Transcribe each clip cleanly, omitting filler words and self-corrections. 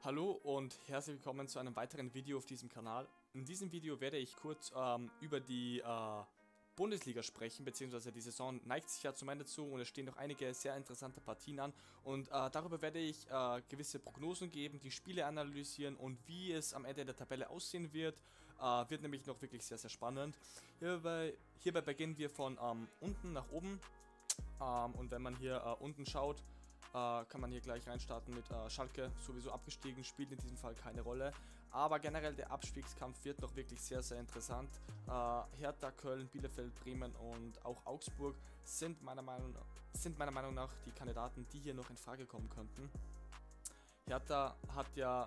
Hallo und herzlich willkommen zu einem weiteren Video auf diesem Kanal. In diesem Video werde ich kurz über die Bundesliga sprechen, beziehungsweise die Saison neigt sich ja zum Ende zu und es stehen noch einige sehr interessante Partien an. Und darüber werde ich gewisse Prognosen geben, die Spiele analysieren und wie es am Ende der Tabelle aussehen wird. Wird nämlich noch wirklich sehr, sehr spannend. Hierbei beginnen wir von unten nach oben. Und wenn man hier unten schaut, kann man hier gleich reinstarten mit Schalke, sowieso abgestiegen, spielt in diesem Fall keine Rolle. Aber generell der Abstiegskampf wird noch wirklich sehr, sehr interessant. Hertha, Köln, Bielefeld, Bremen und auch Augsburg sind meiner Meinung nach die Kandidaten, die hier noch in Frage kommen könnten. Hertha hat ja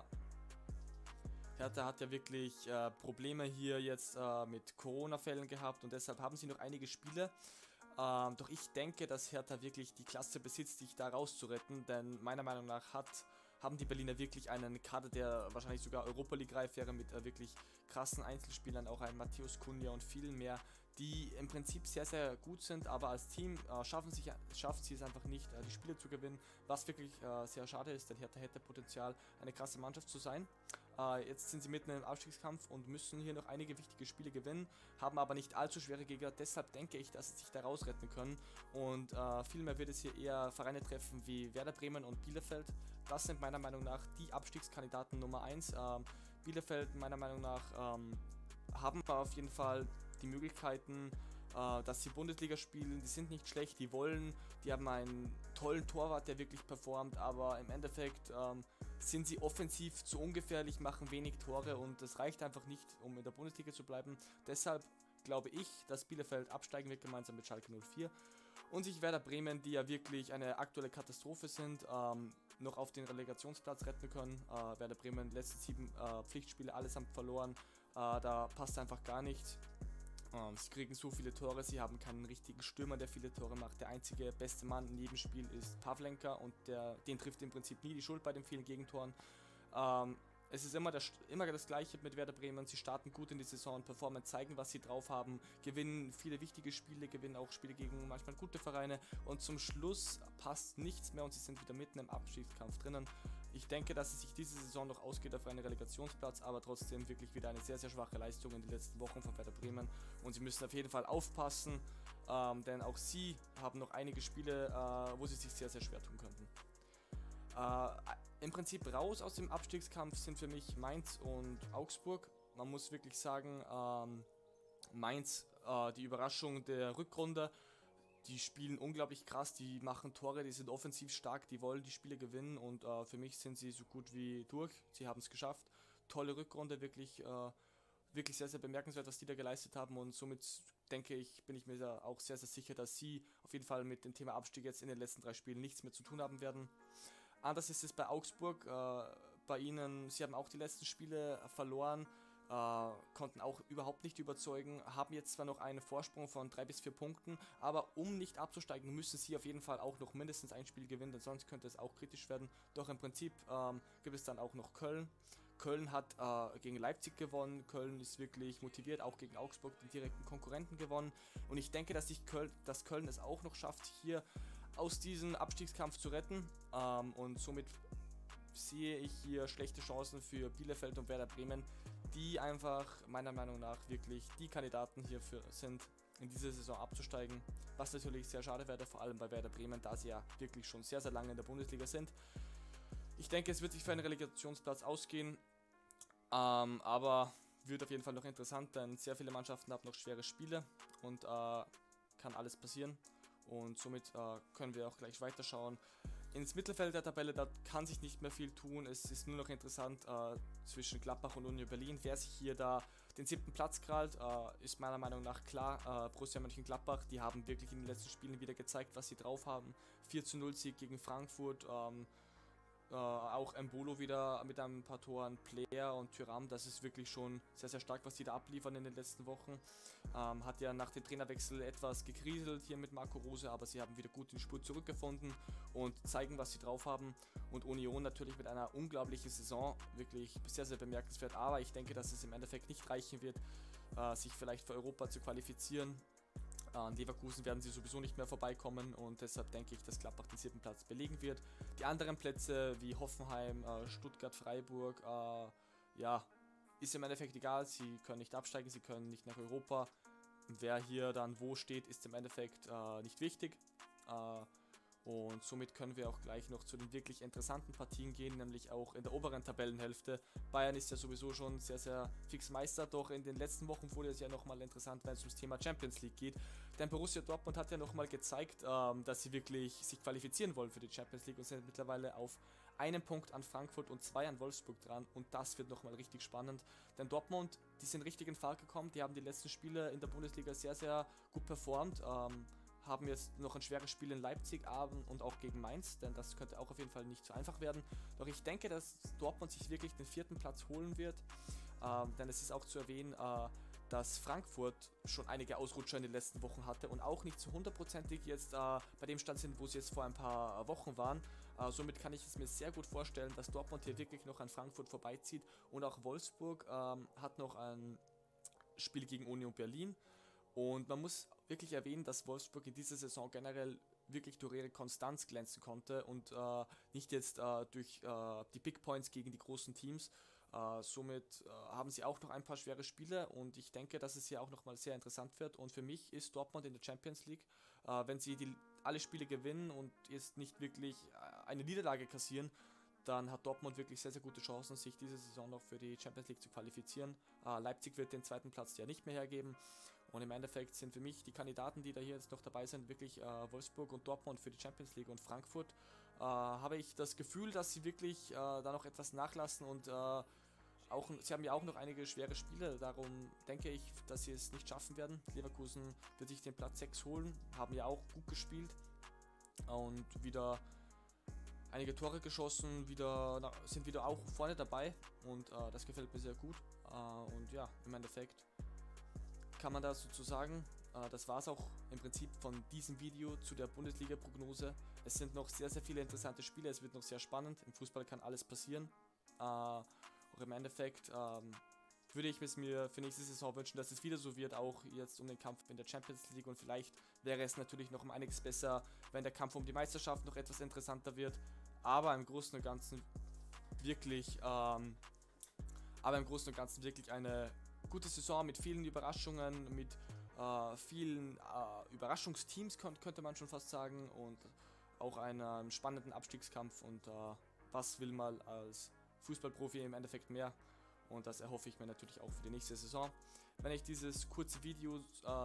wirklich Probleme hier jetzt mit Corona-Fällen gehabt und deshalb haben sie noch einige Spiele. Doch ich denke, dass Hertha wirklich die Klasse besitzt, sich da rauszuretten, denn meiner Meinung nach haben die Berliner wirklich einen Kader, der wahrscheinlich sogar Europa League reif wäre, mit wirklich krassen Einzelspielern, auch ein Matthäus Cunha und vielen mehr, die im Prinzip sehr, sehr gut sind, aber als Team schaffen sie es einfach nicht, die Spiele zu gewinnen, was wirklich sehr schade ist, denn Hertha hätte Potenzial, eine krasse Mannschaft zu sein. Jetzt sind sie mitten im Abstiegskampf und müssen hier noch einige wichtige Spiele gewinnen, haben aber nicht allzu schwere Gegner, deshalb denke ich, dass sie sich da rausretten können und vielmehr wird es hier eher Vereine treffen wie Werder Bremen und Bielefeld. Das sind meiner Meinung nach die Abstiegskandidaten Nummer 1. Bielefeld meiner Meinung nach haben auf jeden Fall die Möglichkeiten, dass sie Bundesliga spielen, die sind nicht schlecht, die haben einen tollen Torwart, der wirklich performt, aber im Endeffekt sind sie offensiv zu ungefährlich, machen wenig Tore und das reicht einfach nicht, um in der Bundesliga zu bleiben. Deshalb glaube ich, dass Bielefeld absteigen wird, gemeinsam mit Schalke 04 und sich Werder Bremen, die ja wirklich eine aktuelle Katastrophe sind, noch auf den Relegationsplatz retten können. Werder Bremen, letzten 7 Pflichtspiele allesamt verloren, da passt einfach gar nichts. Sie kriegen so viele Tore, sie haben keinen richtigen Stürmer, der viele Tore macht. Der einzige beste Mann in jedem Spiel ist Pavlenka und den trifft im Prinzip nie die Schuld bei den vielen Gegentoren. Es ist immer das Gleiche mit Werder Bremen. Sie starten gut in die Saison, performen, zeigen, was sie drauf haben, gewinnen viele wichtige Spiele, gewinnen auch Spiele gegen manchmal gute Vereine und zum Schluss passt nichts mehr und sie sind wieder mitten im Abstiegskampf drinnen. Ich denke, dass es sich diese Saison noch ausgeht auf einen Relegationsplatz, aber trotzdem wirklich wieder eine sehr, sehr schwache Leistung in den letzten Wochen von Werder Bremen und sie müssen auf jeden Fall aufpassen, denn auch sie haben noch einige Spiele, wo sie sich sehr, sehr schwer tun könnten. Im Prinzip raus aus dem Abstiegskampf sind für mich Mainz und Augsburg. Man muss wirklich sagen, Mainz, die Überraschung der Rückrunde, die spielen unglaublich krass, die machen Tore, die sind offensiv stark, die wollen die Spiele gewinnen und für mich sind sie so gut wie durch. Sie haben es geschafft. Tolle Rückrunde, wirklich sehr, sehr bemerkenswert, was die da geleistet haben und somit denke ich, bin ich mir da auch sehr, sehr sicher, dass sie auf jeden Fall mit dem Thema Abstieg jetzt in den letzten 3 Spielen nichts mehr zu tun haben werden. Anders ist es bei Augsburg, bei ihnen, sie haben auch die letzten Spiele verloren, konnten auch überhaupt nicht überzeugen, haben jetzt zwar noch einen Vorsprung von 3 bis 4 Punkten, aber um nicht abzusteigen, müssen sie auf jeden Fall auch noch mindestens ein Spiel gewinnen, denn sonst könnte es auch kritisch werden. Doch im Prinzip gibt es dann auch noch Köln. Köln hat gegen Leipzig gewonnen, Köln ist wirklich motiviert, auch gegen Augsburg, den direkten Konkurrenten gewonnen und ich denke, dass Köln es auch noch schafft, hier aus diesem Abstiegskampf zu retten und somit sehe ich hier schlechte Chancen für Bielefeld und Werder Bremen, die einfach meiner Meinung nach wirklich die Kandidaten hierfür sind, in dieser Saison abzusteigen, was natürlich sehr schade wäre, vor allem bei Werder Bremen, da sie ja wirklich schon sehr, sehr lange in der Bundesliga sind. Ich denke, es wird sich für einen Relegationsplatz ausgehen, aber wird auf jeden Fall noch interessant, denn sehr viele Mannschaften haben noch schwere Spiele und kann alles passieren. Und somit können wir auch gleich weiterschauen. Ins Mittelfeld der Tabelle, da kann sich nicht mehr viel tun. Es ist nur noch interessant zwischen Gladbach und Union Berlin. Wer sich hier da den 7. Platz krallt, ist meiner Meinung nach klar. Borussia Mönchengladbach, die haben wirklich in den letzten Spielen wieder gezeigt, was sie drauf haben. 4:0 Sieg gegen Frankfurt. Auch Embolo wieder mit ein paar Toren, Player und Thuram, das ist wirklich schon sehr, sehr stark, was die da abliefern in den letzten Wochen. Hat ja nach dem Trainerwechsel etwas gekriselt hier mit Marco Rose, aber sie haben wieder gut die Spur zurückgefunden und zeigen, was sie drauf haben. Und Union natürlich mit einer unglaublichen Saison, wirklich sehr, sehr bemerkenswert, aber ich denke, dass es im Endeffekt nicht reichen wird, sich vielleicht für Europa zu qualifizieren. An Leverkusen werden sie sowieso nicht mehr vorbeikommen und deshalb denke ich, dass Gladbach den 7. Platz belegen wird. Die anderen Plätze wie Hoffenheim, Stuttgart, Freiburg, ja, ist im Endeffekt egal. Sie können nicht absteigen, sie können nicht nach Europa. Wer hier dann wo steht, ist im Endeffekt nicht wichtig. Und somit können wir auch gleich noch zu den wirklich interessanten Partien gehen, nämlich auch in der oberen Tabellenhälfte. Bayern ist ja sowieso schon sehr, sehr fix Meister, doch in den letzten Wochen wurde es ja nochmal interessant, wenn es ums Thema Champions League geht. Denn Borussia Dortmund hat ja nochmal gezeigt, dass sie wirklich sich qualifizieren wollen für die Champions League und sind mittlerweile auf einen Punkt an Frankfurt und 2 an Wolfsburg dran und das wird nochmal richtig spannend. Denn Dortmund, die sind richtig in Fahrt gekommen, die haben die letzten Spiele in der Bundesliga sehr, sehr gut performt. Haben jetzt noch ein schweres Spiel in Leipzig und auch gegen Mainz, denn das könnte auch auf jeden Fall nicht so einfach werden. Doch ich denke, dass Dortmund sich wirklich den 4. Platz holen wird, denn es ist auch zu erwähnen, dass Frankfurt schon einige Ausrutscher in den letzten Wochen hatte und auch nicht zu 100%ig jetzt bei dem Stand sind, wo sie jetzt vor ein paar Wochen waren. Somit kann ich es mir sehr gut vorstellen, dass Dortmund hier wirklich noch an Frankfurt vorbeizieht und auch Wolfsburg hat noch ein Spiel gegen Union Berlin. Und man muss wirklich erwähnen, dass Wolfsburg in dieser Saison generell wirklich durch ihre Konstanz glänzen konnte und nicht jetzt durch die Big Points gegen die großen Teams. Somit haben sie auch noch ein paar schwere Spiele und ich denke, dass es hier auch nochmal sehr interessant wird. Und für mich ist Dortmund in der Champions League, wenn sie alle Spiele gewinnen und jetzt nicht wirklich eine Niederlage kassieren, dann hat Dortmund wirklich sehr, sehr gute Chancen, sich diese Saison noch für die Champions League zu qualifizieren. Leipzig wird den 2. Platz ja nicht mehr hergeben. Und im Endeffekt sind für mich die Kandidaten, die da hier jetzt noch dabei sind, wirklich Wolfsburg und Dortmund für die Champions League und Frankfurt. Habe ich das Gefühl, dass sie wirklich da noch etwas nachlassen und sie haben ja auch noch einige schwere Spiele, darum denke ich, dass sie es nicht schaffen werden. Leverkusen wird sich den Platz 6 holen, haben ja auch gut gespielt und wieder einige Tore geschossen, sind wieder auch vorne dabei und das gefällt mir sehr gut. Und ja, im Endeffekt kann man da sozusagen, das war es auch im Prinzip von diesem Video zu der Bundesliga-Prognose. Es sind noch sehr, sehr viele interessante Spiele, es wird noch sehr spannend, im Fußball kann alles passieren. Auch im Endeffekt würde ich es mir für nächste Saison wünschen, dass es wieder so wird, auch jetzt um den Kampf in der Champions League und vielleicht wäre es natürlich noch um einiges besser, wenn der Kampf um die Meisterschaft noch etwas interessanter wird, aber im Großen und Ganzen wirklich eine gute Saison mit vielen Überraschungen, mit vielen Überraschungsteams könnte man schon fast sagen und auch einem spannenden Abstiegskampf und was will man als Fußballprofi im Endeffekt mehr und das erhoffe ich mir natürlich auch für die nächste Saison. Wenn euch dieses kurze Video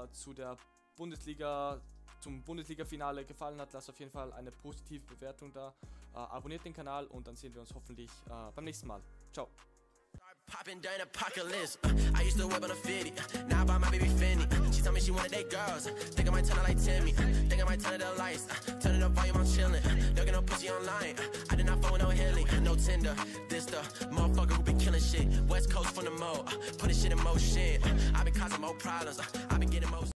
zum Bundesliga-Finale gefallen hat, lasst auf jeden Fall eine positive Bewertung da, abonniert den Kanal und dann sehen wir uns hoffentlich beim nächsten Mal. Ciao! Popping during apocalypse. I used to whip on a 50. Now I buy my baby Fendi. She told me she wanted that girls. Think I might turn her like Timmy. Think I might turn it the lights. Turn it up volume, I'm chillin'. Don't get no pussy online. I did not phone no Hilly. No Tinder. This the motherfucker who been killing shit. West Coast from the mo. Putting shit in motion. I been causing more problems. I been getting more.